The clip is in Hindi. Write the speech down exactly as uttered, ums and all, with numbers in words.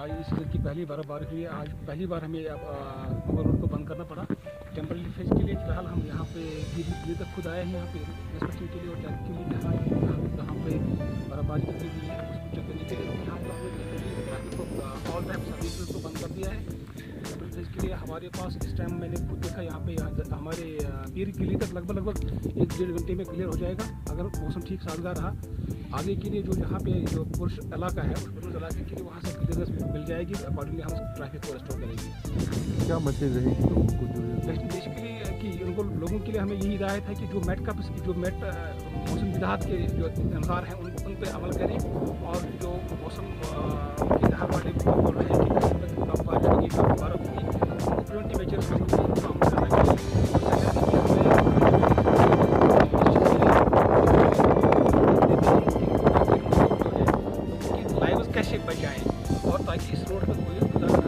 आज इस सीज़न की पहली बर्फबारी हुई है। आज पहली बार हमें अब मुगल रोड को बंद करना पड़ा टेम्पररी फेज के लिए। फिलहाल हम यहाँ पे गिरी तक खुद आए हैं यहाँ पे इंस्पेक्शन के लिए और चेक के लिए जहाँ पे बर्फबारी लगी हुई है उसको चेक करने के लिए। यहाँ पर हमने ऑल टाइम सर्विस को बंद कर दिया है टेम्पररी फेज के लिए। हमारे पास इस टाइम मैंने खुद देखा यहाँ पे हमारे पीर-की-gali तक लगभग लगभग एक डेढ़ घंटे में क्लियर हो जाएगा अगर मौसम ठीक साजगार रहा। आगे के लिए जो यहाँ पे जो पुरुष इलाका है उस पुरुष इलाके के लिए वहाँ से क्लियरेंस मिल जाएगी। अकॉर्डिंगली हम ट्रैफिक को रेस्टोर करेंगे। क्या मैसेज रहेगी लोगों को जो बेसिकली कि उनको लोगों के लिए हमें यही हिदायत है कि जो मेट का जो मेट मौसम विधात के जो अनुसार हैं उन उन पर अमल करें और जो मौसम के जहाँ वाले बोल रहे हैं कि कब बारिश होगी कब बर्फ होगी प्रिवेंटिव मेजर्स का अमल करना चाहिए कैसे बचाएं और ताकि इस रोड पर कोई